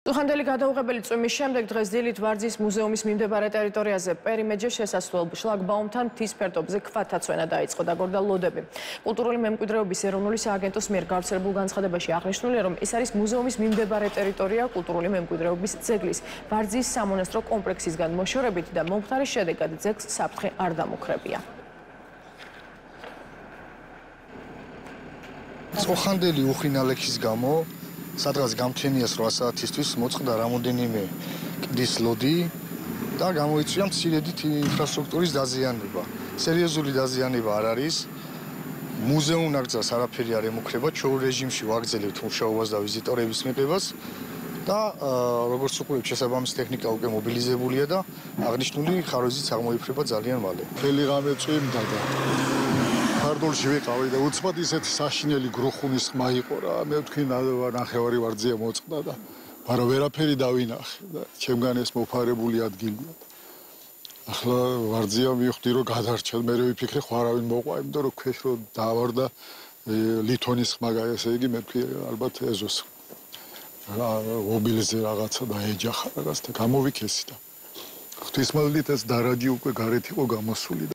Სუხანდელი გადაუღებელი წვიმის შემდეგ დღეს დილით ვარძის მუზეუმის მიმდებარე ტერიტორიაზე პერიმეჯერ შესასვლელ შლაგბაუმთან მთის ფერდობზე ქვათაცვენა დაიწყო და გორდა ლოდები. კულტურული მემკვიდრეობის ეროვნული სააგენტოს მიერ გავრცელებულ განცხადებაში აღნიშნულია, რომ ეს არის მუზეუმის მიმდებარე ტერიტორია კულტურული მემკვიდრეობის ძეგლის ვარძის სამონასტრო კომპლექსისგან მოშორებით და მომხდარის შედეგად ძეგლს საფრთხე არ დამუქრებია. სუხანდელი უხინალექის გამო სადღაც გამთენიას 8 საათისთვის მოწყდა რამოდენიმე კლდის ლოდი და გამოიწვია მცირედით ინფრასტრუქტურის დაზიანება. სერიოზული დაზიანება არ არის. მუზეუმ ნაკრძალს არაფერი არ ემუქრება, ჩვეულ რეჟიმში ვაგრძელებთ მუშაობას და ვიზიტორების მიღებას და როგორც უყურებთ, შესაბამისი ტექნიკა უკვე მობილიზებულია და აღნიშნული ხარვეზიც აღმოიფრება ძალიან მალე. Მთელი ღამე წვიმდა და ფარდულში ვიყავი და უცბად ისეთი საშინელი გრუხუნის ხმა იყო რა. მე ვთქვი ნახევარი ვარძია მოწყდა და მაგრამ ვერაფერი დავინახე და ჩემგან ეს მოფარებული ადგილია. ახლა ვარძია მივხვდი რომ გადარჩა, მე ვიფიქრე ხო არავინ მოყვა, იმიტომ რომ ქვეშ რო დავარდა ლითონის ხმა, ესე იგი მე ვთქვი ალბათ ეზოს ობილზე რაღაცა დაეჯახა რაღაც და გამოვიქესი და ღვთისმადლით ეს დარაჯი უკვე გარეთ იყო გამოსული.